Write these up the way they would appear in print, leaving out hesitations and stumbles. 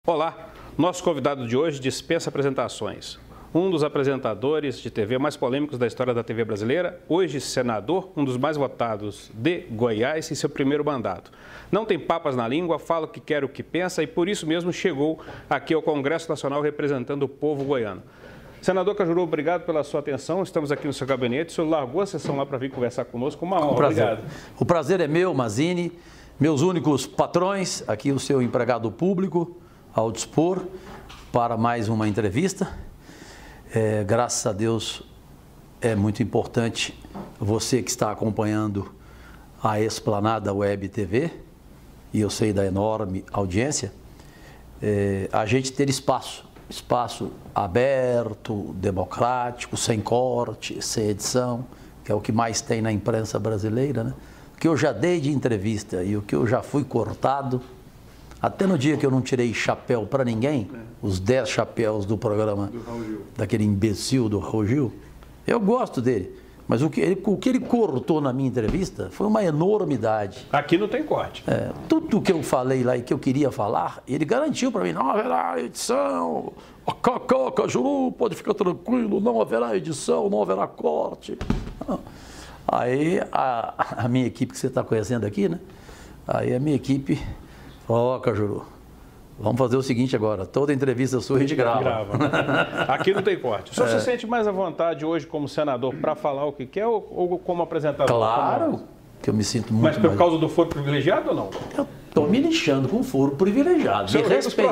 Olá, nosso convidado de hoje dispensa apresentações. Um dos apresentadores de TV mais polêmicos da história da TV brasileira, hoje senador, um dos mais votados de Goiás em seu primeiro mandato. Não tem papas na língua, fala o que quer, o que pensa e por isso mesmo chegou aqui ao Congresso Nacional representando o povo goiano. Senador Cajuru, obrigado pela sua atenção. Estamos aqui no seu gabinete. O senhor largou a sessão lá para vir conversar conosco. Uma honra. Obrigado. O prazer é meu, Mazini, meus únicos patrões, aqui o seu empregado público, ao dispor para mais uma entrevista. Graças a Deus é muito importante você que está acompanhando a Esplanada Web TV, e eu sei da enorme audiência, a gente ter espaço aberto, democrático, sem corte, sem edição, que é o que mais tem na imprensa brasileira, né? O que eu já dei de entrevista e o que eu já fui cortado, até no dia que eu não tirei chapéu para ninguém, os 10 chapéus do programa daquele imbecil do Raul Gil, eu gosto dele, mas o que ele cortou na minha entrevista foi uma enormidade. Aqui não tem corte. Tudo que eu falei lá e que eu queria falar, ele garantiu para mim, não haverá edição, Cajuru, pode ficar tranquilo, não haverá edição, não haverá corte. Aí a minha equipe que você está conhecendo aqui, né? Aí a minha equipe... Ó, Cajuru, vamos fazer o seguinte agora, toda entrevista sua a gente grava. Aqui não tem corte. O senhor se sente mais à vontade hoje como senador para falar o que quer ou como apresentador? Claro que eu me sinto muito Mas por causa do foro privilegiado ou não? Eu estou me lixando com foro privilegiado. Me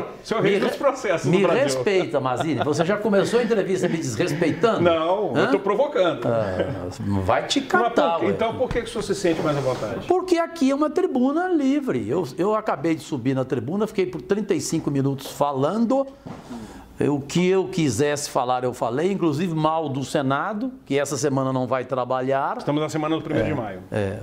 respeita, Mazini. Você já começou a entrevista me desrespeitando? Não, eu estou provocando. Vai te catar. Então por que o senhor se sente mais à vontade? Porque aqui é uma tribuna livre. Eu acabei de subir na tribuna, fiquei por 35 minutos falando. O que eu quisesse falar, eu falei, inclusive mal do Senado, que essa semana não vai trabalhar. Estamos na semana do 1º de maio.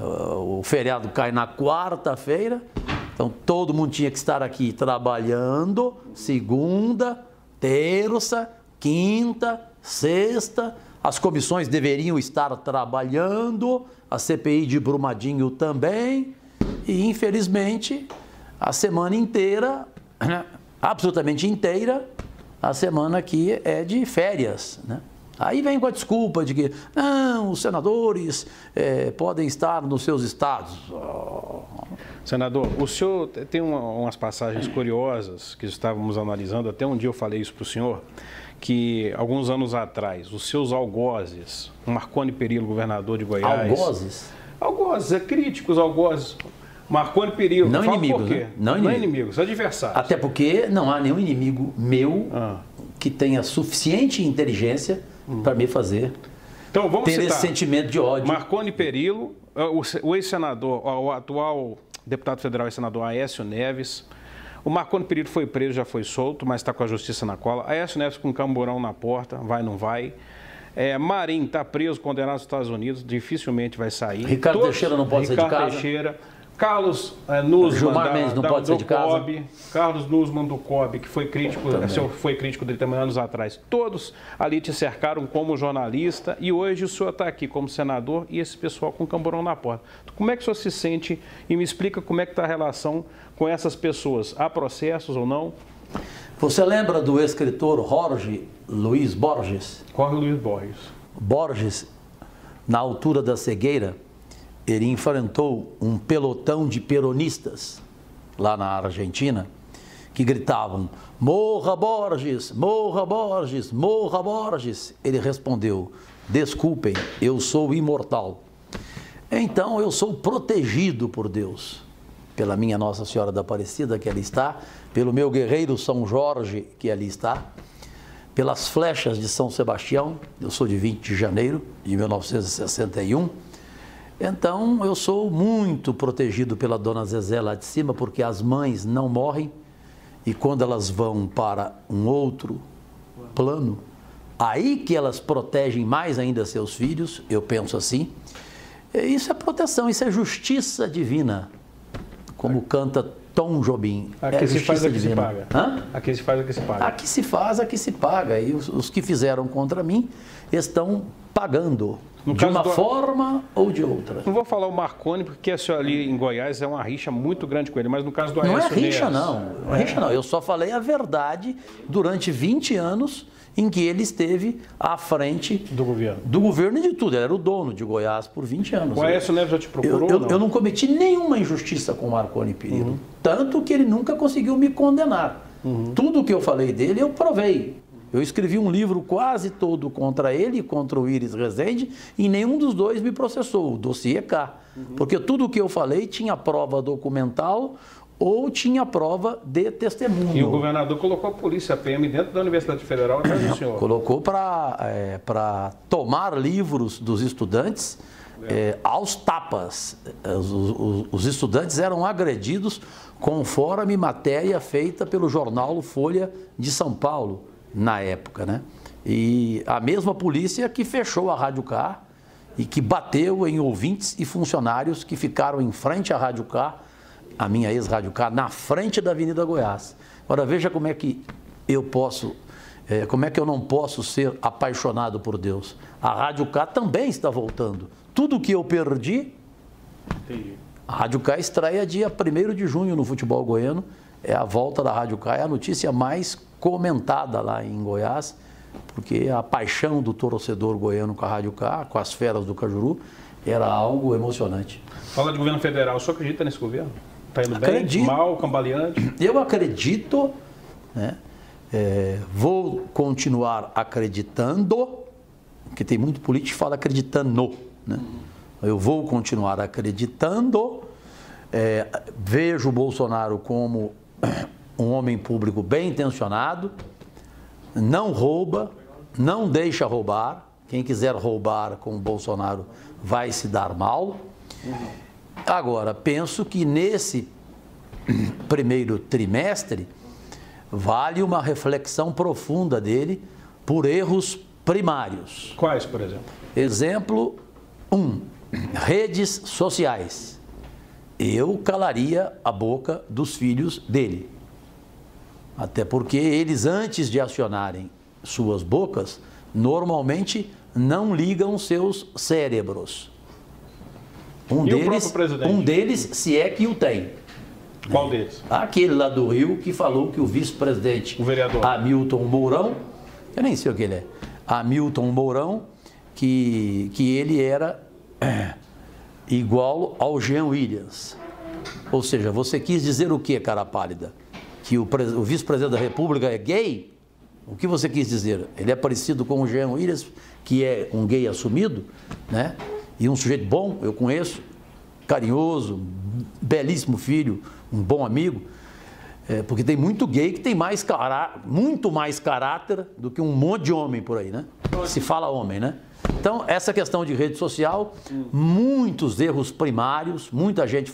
O feriado cai na quarta-feira, então todo mundo tinha que estar aqui trabalhando, segunda, terça, quinta, sexta. As comissões deveriam estar trabalhando, a CPI de Brumadinho também, e infelizmente a semana inteira, absolutamente inteira, a semana aqui é de férias, né? Aí vem com a desculpa de que não, os senadores podem estar nos seus estados. Senador, o senhor tem umas passagens curiosas que estávamos analisando, até um dia eu falei isso para o senhor, que alguns anos atrás, os seus algozes, o Marconi Perillo, governador de Goiás... Algozes? Algozes, críticos algozes... Marconi Perillo, não inimigos, né? Não inimigos, adversários. Até porque não há nenhum inimigo meu que tenha suficiente inteligência para me fazer ter esse sentimento de ódio. Marconi Perillo, o ex-senador, o atual deputado federal e senador Aécio Neves. O Marconi Perillo foi preso, já foi solto, mas está com a justiça na cola. Aécio Neves com camburão na porta, vai, não vai. Marinho está preso, condenado nos Estados Unidos, dificilmente vai sair. Ricardo Teixeira não pode sair de casa. Carlos Nussmann, Gilmar Mendes não pode sair de casa. COB, Carlos Nussmann do COB, que foi crítico dele também anos atrás. Todos ali te cercaram como jornalista e hoje o senhor está aqui como senador e esse pessoal com camburão na porta. Como é que o senhor se sente e me explica como é que está a relação com essas pessoas? Há processos ou não? Você lembra do escritor Jorge Luiz Borges? Jorge Luiz Borges. Borges, na altura da cegueira, ele enfrentou um pelotão de peronistas lá na Argentina que gritavam: morra Borges, morra Borges, morra Borges. Ele respondeu: desculpem, eu sou imortal. Então eu sou protegido por Deus, pela minha Nossa Senhora da Aparecida, que ali está, pelo meu guerreiro São Jorge, que ali está, pelas flechas de São Sebastião. Eu sou de 20 de janeiro de 1961. Então, eu sou muito protegido pela Dona Zezé lá de cima, porque as mães não morrem e quando elas vão para um outro plano, aí que elas protegem mais ainda seus filhos, eu penso assim. Isso é proteção, isso é justiça divina, como canta Tom Jobim. Aqui se faz, aqui se paga. Hã? Aqui se faz, aqui se paga. Aqui se faz, aqui se paga. E os que fizeram contra mim estão pagando. De uma forma ou de outra. Não vou falar o Marconi, porque esse ali em Goiás é uma rixa muito grande com ele, mas no caso do Aécio Não é rixa, Neves, não. Não é rixa, não. Eu só falei a verdade durante 20 anos em que ele esteve à frente do governo. Do governo e de tudo. Ele era o dono de Goiás por 20 anos. O Aécio Neves já te procurou? Eu não cometi nenhuma injustiça com o Marconi Perillo. Tanto que ele nunca conseguiu me condenar. Tudo que eu falei dele, eu provei. Eu escrevi um livro quase todo contra ele e contra o Íris Rezende e nenhum dos dois me processou, o dossiê K. Porque tudo o que eu falei tinha prova documental ou tinha prova de testemunho. E o governador colocou a polícia, a PM, dentro da Universidade Federal atrás do senhor. Colocou para tomar livros dos estudantes aos tapas. Os estudantes eram agredidos conforme matéria feita pelo jornal Folha de São Paulo, na época, né? E a mesma polícia que fechou a Rádio K e que bateu em ouvintes e funcionários que ficaram em frente à Rádio K, a minha ex-Rádio K, na frente da Avenida Goiás. Agora veja como é que eu posso, como é que eu não posso ser apaixonado por Deus. A Rádio K também está voltando. Tudo que eu perdi, Entendi. A Rádio K estreia dia 1º de junho no futebol goiano. É a volta da Rádio K, é a notícia mais comentada lá em Goiás, porque a paixão do torcedor goiano com a Rádio K, com as feras do Cajuru, era algo emocionante. Fala de governo federal, o senhor acredita nesse governo? Está indo Acredito. bem, mal, cambaleante? Eu acredito, né? Vou continuar acreditando, porque tem muito político que fala acreditando, né? Eu vou continuar acreditando, vejo o Bolsonaro como um homem público bem intencionado, não rouba, não deixa roubar. Quem quiser roubar com o Bolsonaro vai se dar mal. Agora, penso que nesse primeiro trimestre vale uma reflexão profunda dele por erros primários. Quais, por exemplo? Exemplo 1, redes sociais. Eu calaria a boca dos filhos dele. Até porque eles, antes de acionarem suas bocas, normalmente não ligam seus cérebros. Um deles, se é que o tem. Qual deles? Aquele lá do Rio que falou que o vice-presidente, o vereador Hamilton Mourão, eu nem sei o que ele é, Hamilton Mourão, que ele era igual ao Jean Willis. Ou seja, você quis dizer o que, cara pálida? Que o vice-presidente da República é gay? O que você quis dizer? Ele é parecido com o Jean Willis, que é um gay assumido, né? E um sujeito bom, eu conheço, carinhoso, belíssimo filho, um bom amigo, porque tem muito gay que tem muito mais caráter do que um monte de homem por aí, né? Se fala homem, né? Então, essa questão de rede social, muitos erros primários, muita gente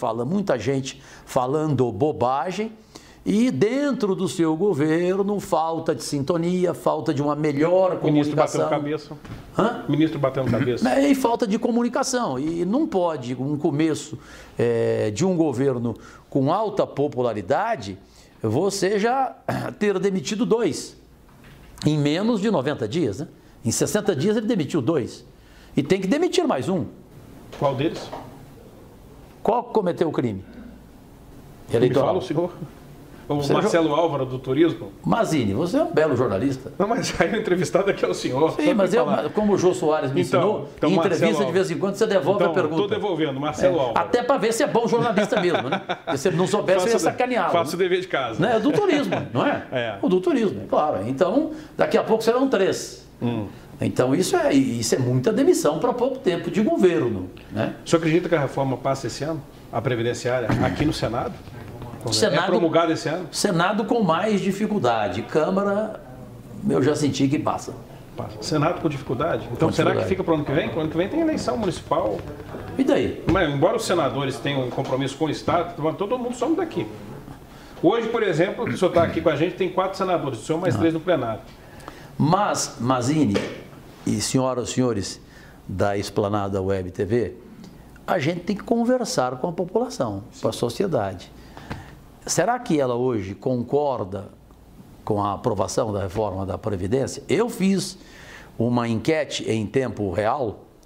falando bobagem, e dentro do seu governo, falta de sintonia, falta de uma melhor comunicação. Ministro batendo cabeça. Hã? Ministro batendo cabeça. E falta de comunicação. E não pode, um começo de um governo com alta popularidade, você já ter demitido 2 em menos de 90 dias, né? Em 60 dias ele demitiu 2. E tem que demitir mais um. Qual deles? Qual cometeu o crime? Eleitoral. Me fala o senhor. O Marcelo Álvaro, do Turismo. Mazini, você é um belo jornalista. Não, mas aí o entrevistado aqui é o senhor. Sim, mas como o Jô Soares me ensinou, em entrevista de vez em quando você devolve a pergunta. Estou devolvendo, Marcelo Álvaro. Até para ver se é bom jornalista mesmo, né? Se você não soubesse, você ia sacaneá-lo. Faço o dever de casa. Né? É do turismo, não é? O do turismo, claro. Então, daqui a pouco serão 3. Então, isso é muita demissão para pouco tempo de governo, né? O senhor acredita que a reforma passa esse ano? A previdenciária, aqui no Senado? Senado, é promulgado esse ano? Senado com mais dificuldade. Câmara, eu já senti que passa. Senado com dificuldade? Então, será que fica para o ano que vem? Para o ano que vem tem eleição municipal. E daí? Mas, embora os senadores tenham um compromisso com o Estado, todo mundo some daqui. Hoje, por exemplo, o senhor está aqui com a gente, tem 4 senadores, o senhor mais 3 no plenário. Mas, Mazini e senhoras e senhores da Esplanada Web TV, a gente tem que conversar com a população, com a sociedade. Será que ela hoje concorda com a aprovação da reforma da Previdência? Eu fiz uma enquete em tempo real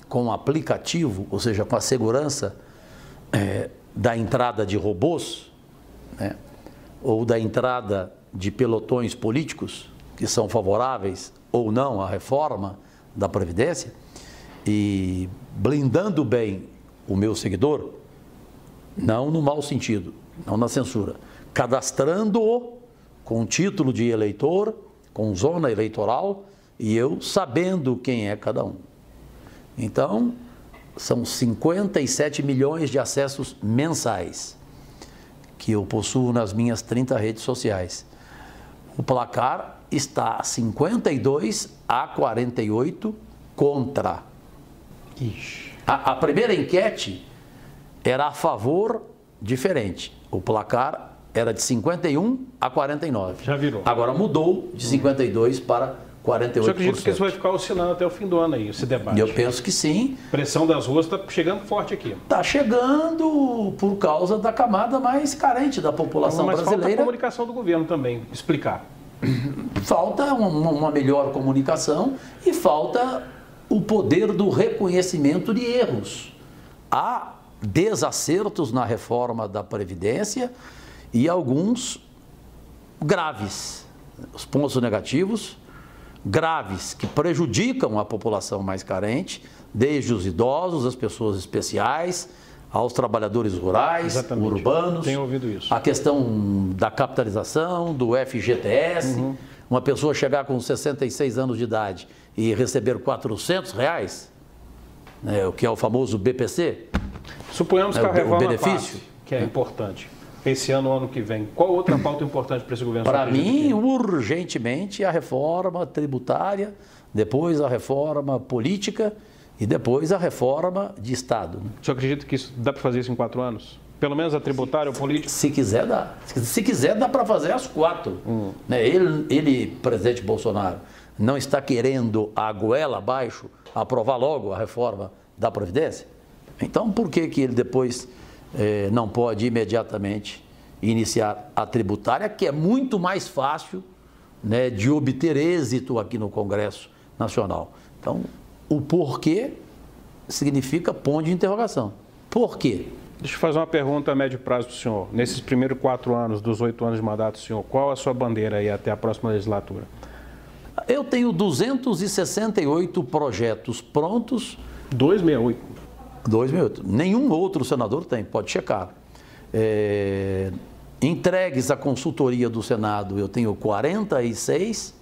com aplicativo, ou seja, com a segurança da entrada de robôs, né, ou da entrada de pelotões políticos que são favoráveis ou não à reforma da Previdência, e blindando bem o meu seguidor, não no mau sentido, não na censura, cadastrando-o com título de eleitor, com zona eleitoral, e eu sabendo quem é cada um. Então, são 57 milhões de acessos mensais que eu possuo nas minhas 30 redes sociais. O placar está 52-48 contra. Ixi. A primeira enquete era a favor, diferente. O placar era de 51-49. Já virou. Agora mudou de 52 para 48%. Você acredita que isso vai ficar oscilando até o fim do ano aí, esse debate? Eu penso que sim. A pressão das ruas está chegando forte aqui. Está chegando por causa da camada mais carente da população brasileira. Mas falta a comunicação do governo também, explicar. Falta uma melhor comunicação e falta o poder do reconhecimento de erros. Há desacertos na reforma da Previdência e alguns graves, os pontos negativos, graves, que prejudicam a população mais carente, desde os idosos, as pessoas especiais, aos trabalhadores rurais, exatamente, urbanos. Tenho ouvido isso. A questão da capitalização, do FGTS, uma pessoa chegar com 66 anos de idade e receber R$400, né, o que é o famoso BPC. Suponhamos que a reforma benefício, passe, que é importante. Esse ano, ano que vem. Qual outra pauta importante para esse governo? Para mim, urgentemente, a reforma tributária, depois a reforma política e depois a reforma de Estado. Né? O senhor acredita que isso dá para fazer isso em 4 anos? Pelo menos a tributária ou política? Se quiser, dá. Se quiser, dá para fazer as 4. Né? Ele, presidente Bolsonaro, não está querendo a goela abaixo aprovar logo a reforma da Previdência? Então, por que ele depois não pode imediatamente iniciar a tributária, que é muito mais fácil, né, de obter êxito aqui no Congresso Nacional? Então, o porquê significa ponto de interrogação. Por quê? Deixa eu fazer uma pergunta a médio prazo para o senhor. Nesses primeiros 4 anos, dos 8 anos de mandato, senhor, qual a sua bandeira aí até a próxima legislatura? Eu tenho 268 projetos prontos. 268. 268. Nenhum outro senador tem, pode checar. Entregues à consultoria do Senado, eu tenho 46.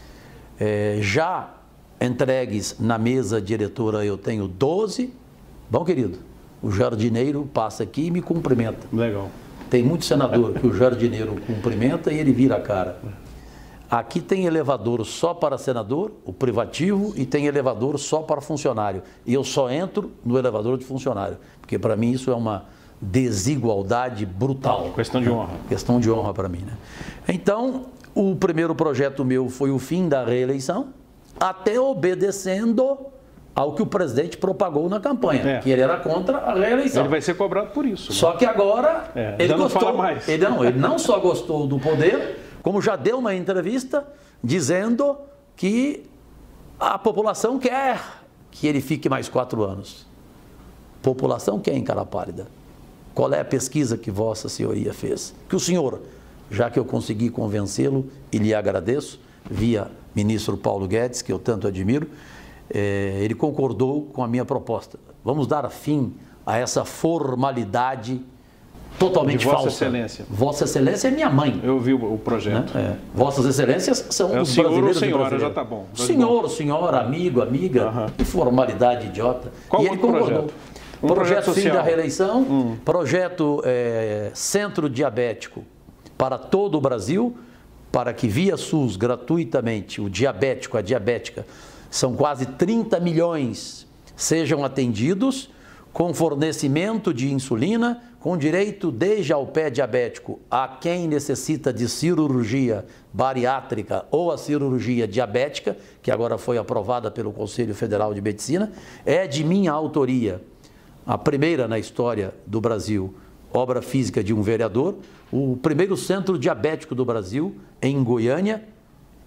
Já entregues na mesa diretora, eu tenho 12. Bom, querido, o jardineiro passa aqui e me cumprimenta. Legal. Tem muito senador que o jardineiro cumprimenta e ele vira a cara. Aqui tem elevador só para senador, o privativo, e tem elevador só para funcionário. E eu só entro no elevador de funcionário, porque para mim isso é uma desigualdade brutal. Questão de honra. Questão de honra para mim, né? Então, o primeiro projeto meu foi o fim da reeleição, até obedecendo ao que o presidente propagou na campanha, que ele era contra a reeleição. Ele vai ser cobrado por isso. Só que agora ele gostou. Não fala mais. Ele não só gostou do poder, como já deu uma entrevista dizendo que a população quer que ele fique mais 4 anos. População quer em cara pálida. Qual é a pesquisa que Vossa Senhoria fez? Que o senhor, já que eu consegui convencê-lo e lhe agradeço, via ministro Paulo Guedes, que eu tanto admiro, ele concordou com a minha proposta. Vamos dar fim a essa formalidade totalmente de Vossa falsa. Excelência. Vossa Excelência é minha mãe. Eu vi o projeto. Né? Vossas Excelências são os senhor brasileiros ou senhora, e brasileiras. já tá bom. Senhor, senhora, amigo, amiga, que formalidade idiota. Qual e ele concordou. projeto? Projeto fim social. da reeleição, projeto centro diabético para todo o Brasil, para que via SUS gratuitamente o diabético, a diabética, são quase 30 milhões, sejam atendidos com fornecimento de insulina, com direito desde ao pé diabético a quem necessita de cirurgia bariátrica ou a cirurgia diabética, que agora foi aprovada pelo Conselho Federal de Medicina, é de minha autoria. A primeira na história do Brasil, obra física de um vereador, o primeiro centro diabético do Brasil, em Goiânia,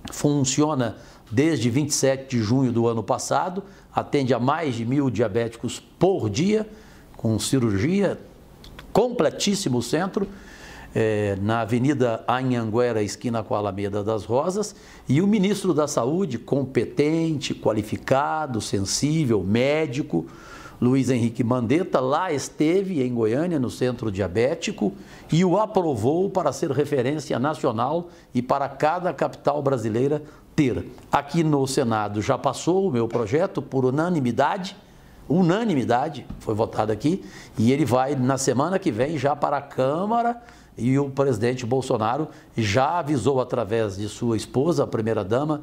funciona desde 27 de junho do ano passado, atende a mais de 1.000 diabéticos por dia, com cirurgia, completíssimo centro, na Avenida Anhanguera, esquina com a Alameda das Rosas, e o ministro da Saúde, competente, qualificado, sensível, médico, Luiz Henrique Mandetta, lá esteve em Goiânia, no centro diabético, e o aprovou para ser referência nacional e para cada capital brasileira ter. Aqui no Senado já passou o meu projeto por unanimidade, foi votado aqui, e ele vai na semana que vem já para a Câmara, e o presidente Bolsonaro já avisou através de sua esposa, a primeira-dama,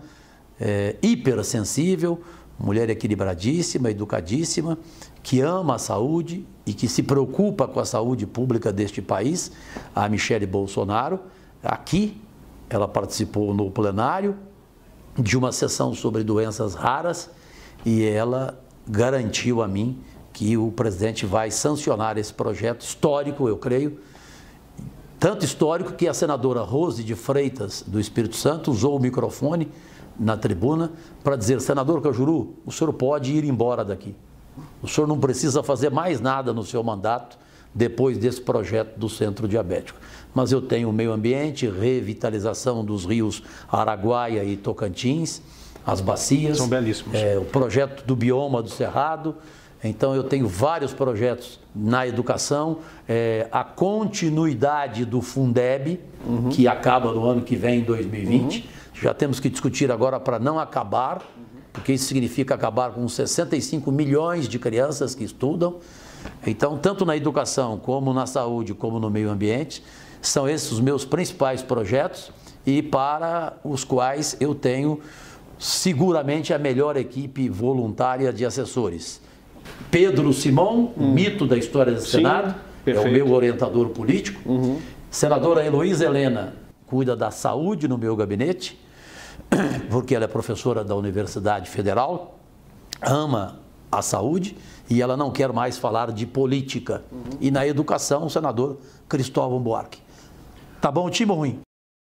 hipersensível, mulher equilibradíssima, educadíssima, que ama a saúde e que se preocupa com a saúde pública deste país, a Michele Bolsonaro. Aqui, ela participou no plenário de uma sessão sobre doenças raras e ela garantiu a mim que o presidente vai sancionar esse projeto histórico, eu creio, tanto histórico que a senadora Rose de Freitas, do Espírito Santo, usou o microfone na tribuna para dizer: senador Cajuru, o senhor pode ir embora daqui. O senhor não precisa fazer mais nada no seu mandato depois desse projeto do Centro Diabético. Mas eu tenho o meio ambiente, revitalização dos rios Araguaia e Tocantins, as bacias. São belíssimos. O projeto do bioma do Cerrado. Então eu tenho vários projetos na educação, a continuidade do Fundeb, que acaba no ano que vem, em 2020. Já temos que discutir agora para não acabar, porque isso significa acabar com 65 milhões de crianças que estudam. Então, tanto na educação, como na saúde, como no meio ambiente, são esses os meus principais projetos e para os quais eu tenho seguramente a melhor equipe voluntária de assessores. Pedro Simon, mito da história do Senado, é o meu orientador político. Senadora Heloísa Helena cuida da saúde no meu gabinete, porque ela é professora da Universidade Federal, ama a saúde e ela não quer mais falar de política. E na educação, o senador Cristóvão Buarque. Tá bom, time ou ruim?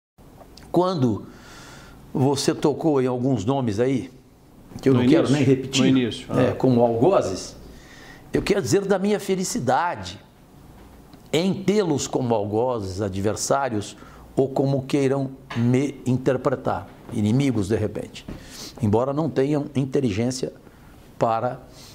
Quando você tocou em alguns nomes aí, que eu não quero nem repetir, no início, como algozes, eu quero dizer da minha felicidade em tê-los como algozes, adversários, ou como queiram me interpretar, inimigos de repente, embora não tenham inteligência para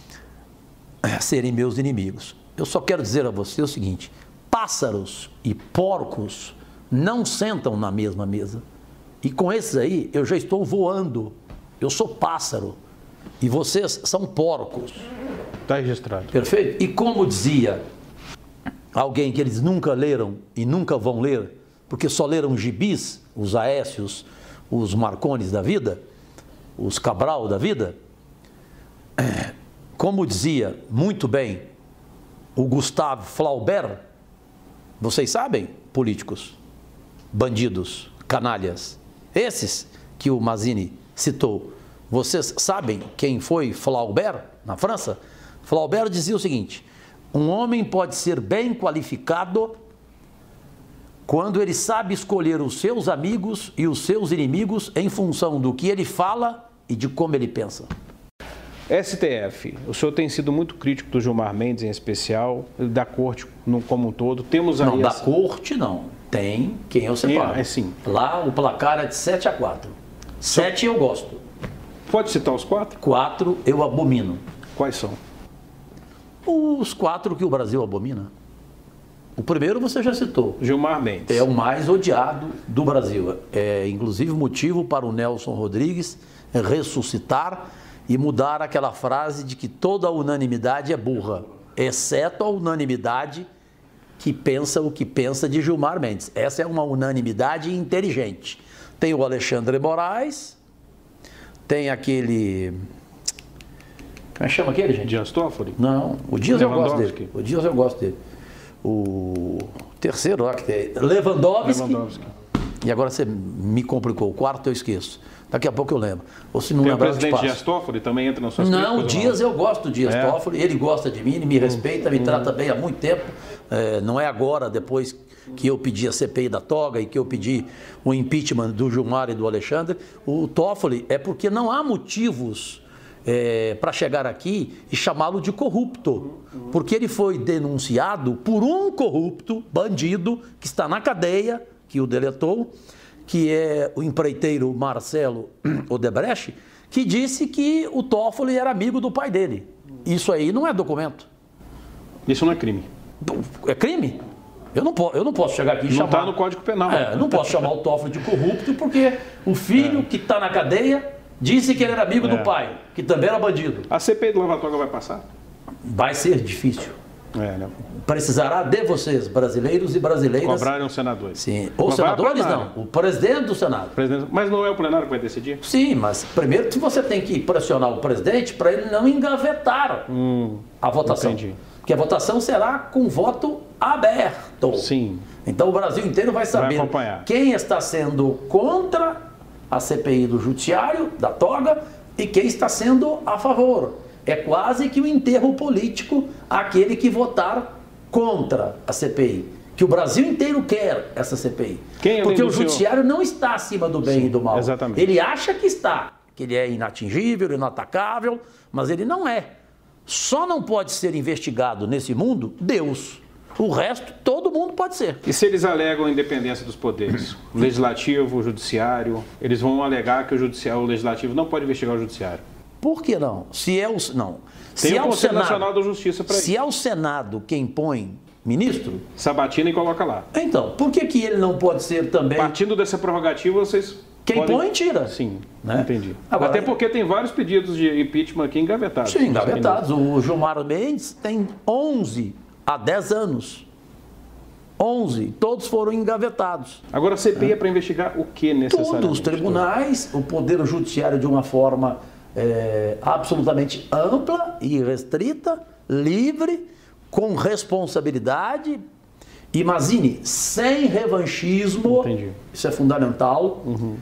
serem meus inimigos. Eu só quero dizer a você o seguinte: pássaros e porcos não sentam na mesma mesa, e com esses aí eu já estou voando. Eu sou pássaro e vocês são porcos. Está registrado. Perfeito? E como dizia alguém que eles nunca leram e nunca vão ler, porque só leram gibis, os Aécios, os Marcones da vida, os Cabral da vida, como dizia muito bem o Gustave Flaubert, vocês sabem, políticos, bandidos, canalhas, esses que o Mazzini citou, vocês sabem quem foi Flaubert na França? Flaubert dizia o seguinte: um homem pode ser bem qualificado quando ele sabe escolher os seus amigos e os seus inimigos em função do que ele fala e de como ele pensa. STF, o senhor tem sido muito crítico do Gilmar Mendes em especial, da corte como um todo. Temos aí não, da corte não. Tem quem eu separo. Sim. Lá o placar é de 7-4. 7 eu gosto. Pode citar os 4? 4 eu abomino. Quais são? Os 4 que o Brasil abomina. O primeiro você já citou. Gilmar Mendes. É o mais odiado do Brasil. É inclusive motivo para o Nelson Rodrigues ressuscitar e mudar aquela frase de que toda unanimidade é burra, exceto a unanimidade que pensa o que pensa de Gilmar Mendes. Essa é uma unanimidade inteligente. Tem o Alexandre Moraes, tem aquele... Como é que chama aquele, gente? Dias Toffoli? Não, o Dias eu gosto dele. O Dias eu gosto dele. O terceiro lá que tem... Lewandowski. E agora você me complicou. O quarto eu esqueço. Daqui a pouco eu lembro. Ou se não Tem o lembrar, presidente Dias Toffoli também entra nas suas Não, críticas, o Dias, eu gosto do Dias Toffoli. Ele gosta de mim, ele me respeita, me trata bem há muito tempo. Não é agora, depois que eu pedi a CPI da toga e que eu pedi o impeachment do Gilmar e do Alexandre. O Toffoli é porque não há motivos para chegar aqui e chamá-lo de corrupto. Porque ele foi denunciado por um corrupto, bandido, que está na cadeia, que o deletou, que é o empreiteiro Marcelo Odebrecht, que disse que o Toffoli era amigo do pai dele. Isso aí não é documento. Isso não é crime. É crime? Eu não posso chegar aqui e não chamar... Não está no Código Penal. Eu não posso chamar o Toffoli de corrupto porque o filho que está na cadeia disse que ele era amigo do pai, que também era bandido. A CPI do Lava Toga vai passar? Vai ser difícil. Né? Precisará de vocês, brasileiros e brasileiras. Cobrarem os senadores. Sim. Ou senadores não, o presidente do Senado. Mas não é o plenário que vai decidir? Sim, mas primeiro você tem que pressionar o presidente para ele não engavetar a votação. Entendi. Porque a votação será com voto aberto. Sim. Então o Brasil inteiro vai saber quem está sendo contra a CPI do Judiciário, da toga, e quem está sendo a favor. É quase que o enterro político aquele que votar contra a CPI. Que o Brasil inteiro quer essa CPI. Porque o Judiciário não está acima do bem e do mal. Exatamente. Ele acha que está, que ele é inatingível, inatacável, mas ele não é. Só não pode ser investigado nesse mundo Deus. O resto, todo mundo pode ser. E se eles alegam a independência dos poderes? O Legislativo, o Judiciário, eles vão alegar que o Legislativo não pode investigar o Judiciário. Por que não? Se é o não. Tem se o Conselho Nacional da Justiça para isso. Se é o Senado quem põe ministro, sabatina e coloca lá. Então, por que ele não pode ser também? Partindo dessa prerrogativa, vocês quem põe, tira. Sim, né? Entendi. Agora, até porque tem vários pedidos de impeachment aqui engavetados. Sim, engavetados. O Gilmar Mendes tem 11 há 10 anos. 11, todos foram engavetados. Agora a CPI é para investigar o que necessariamente? Todos os tribunais, o Poder Judiciário de uma forma absolutamente ampla e restrita, livre, com responsabilidade. Imagine, sem revanchismo, Entendi. Isso é fundamental,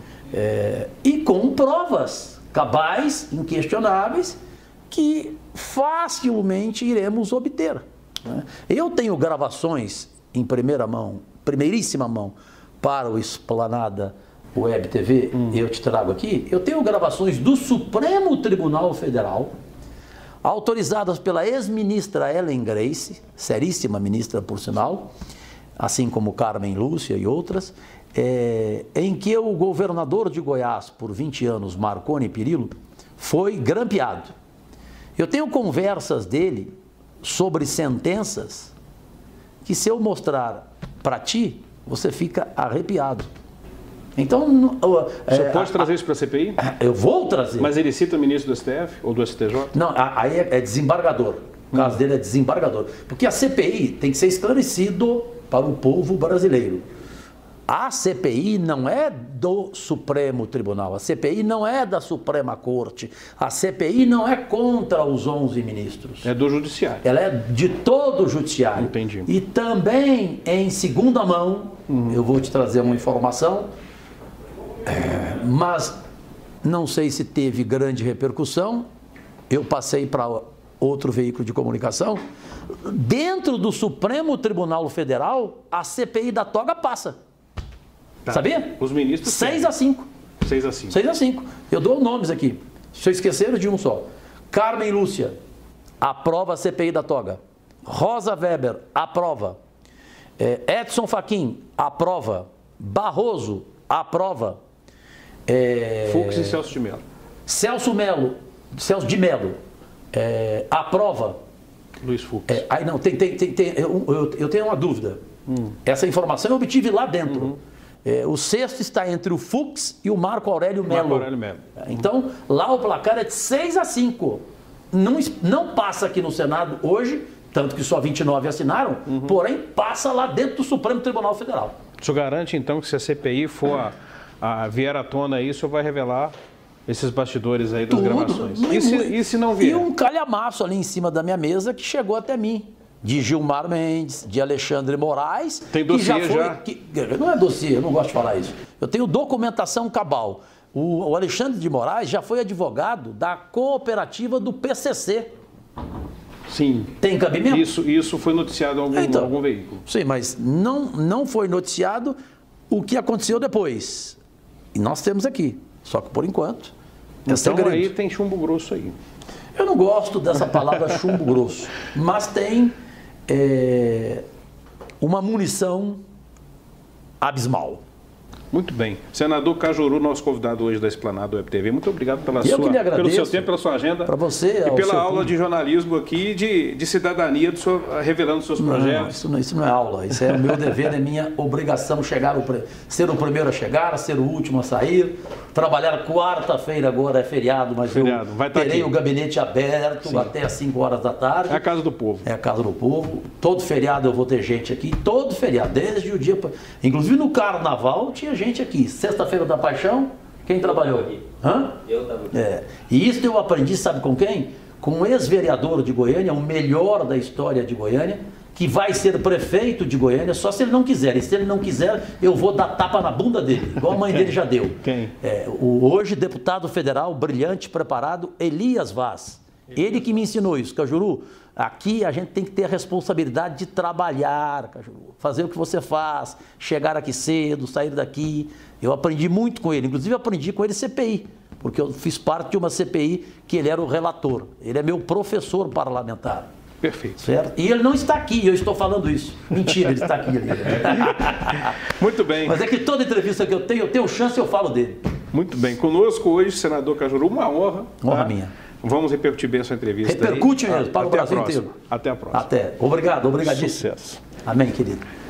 e com provas cabais, inquestionáveis, que facilmente iremos obter. Né? Eu tenho gravações em primeira mão, primeiríssima mão, para o Esplanada Web TV, eu te trago aqui, eu tenho gravações do Supremo Tribunal Federal, autorizadas pela ex-ministra Ellen Grace, seríssima ministra por sinal, assim como Carmen Lúcia e outras, em que o governador de Goiás, por 20 anos, Marconi Perillo, foi grampeado. Eu tenho conversas dele sobre sentenças que, se eu mostrar para ti, você fica arrepiado. Então... O senhor pode trazer isso para a CPI? Eu vou trazer. Mas ele cita o ministro do STF ou do STJ? Não, aí é desembargador. O caso dele é desembargador. Porque a CPI tem que ser esclarecido para o povo brasileiro. A CPI não é do Supremo Tribunal, a CPI não é da Suprema Corte, a CPI não é contra os 11 ministros. É do Judiciário. Ela é de todo o Judiciário. Entendi. E também, em segunda mão, eu vou te trazer uma informação, mas não sei se teve grande repercussão, eu passei para outro veículo de comunicação, dentro do Supremo Tribunal Federal, a CPI da toga passa. Tá. Sabia? Os ministros... 6-5. 6-5. 6-5. Eu dou nomes aqui. Se eu esquecer de um só. Carmen Lúcia, aprova a CPI da toga. Rosa Weber, aprova. Edson Fachin, aprova. Barroso, aprova. Fux e Celso de Mello. Celso de Mello, aprova. Luiz Fux. Aí não, eu tenho uma dúvida. Essa informação eu obtive lá dentro. O sexto está entre o Fux e o Marco Aurélio Mello. Então, lá o placar é de 6-5. Não passa aqui no Senado hoje, tanto que só 29 assinaram, porém passa lá dentro do Supremo Tribunal Federal. O senhor garante, então, que se a CPI for vier à tona aí, o senhor vai revelar esses bastidores aí das gravações? E se não vier? E um calhamaço ali em cima da minha mesa que chegou até mim. de Gilmar Mendes, de Alexandre Moraes. Tem dossiê já? Não é dossiê, eu não gosto de falar isso. Eu tenho documentação cabal. O Alexandre de Moraes já foi advogado da cooperativa do PCC. Sim. Tem cabimento? Isso foi noticiado em algum veículo. Sim, mas não foi noticiado o que aconteceu depois. E nós temos aqui. Só que por enquanto é segredo. Aí tem chumbo grosso aí. Eu não gosto dessa palavra chumbo grosso, mas tem uma munição abismal. Muito bem. Senador Cajuru, nosso convidado hoje da Esplanada Web TV, muito obrigado pelo seu tempo, pela sua agenda. Para você. E pela aula de jornalismo aqui, de cidadania, revelando seus projetos. Isso não é aula, isso é o meu dever, é minha obrigação ser o primeiro a chegar, ser o último a sair. Trabalhar quarta-feira agora é feriado, mas eu terei o gabinete aberto até às 5 horas da tarde. É a casa do povo. É a casa do povo. Todo feriado eu vou ter gente aqui, todo feriado, desde o dia... Inclusive no carnaval tinha gente aqui. Sexta-feira da Paixão, quem trabalhou aqui? Eu estava aqui. E isso eu aprendi, sabe com quem? Com um ex-vereador de Goiânia, o melhor da história de Goiânia, que vai ser prefeito de Goiânia só se ele não quiser. E se ele não quiser, eu vou dar tapa na bunda dele, igual a mãe dele já deu. Quem? O hoje deputado federal, brilhante, preparado, Elias Vaz. Ele que me ensinou isso. Cajuru, aqui a gente tem que ter a responsabilidade de trabalhar, Cajuru. Fazer o que você faz, chegar aqui cedo, sair daqui. Eu aprendi muito com ele, inclusive aprendi com ele CPI, porque eu fiz parte de uma CPI que ele era o relator. Ele é meu professor parlamentar. Perfeito. Certo? E ele não está aqui, eu estou falando isso. Mentira, ele está aqui. Muito bem. Mas é que toda entrevista que eu tenho chance, eu falo dele. Muito bem. Conosco hoje, senador Cajuru, uma honra. Honra minha. Vamos repercutir bem a sua entrevista. Repercute mesmo, para o Brasil inteiro. Até a próxima. Obrigado, obrigadíssimo. Sucesso. Amém, querido.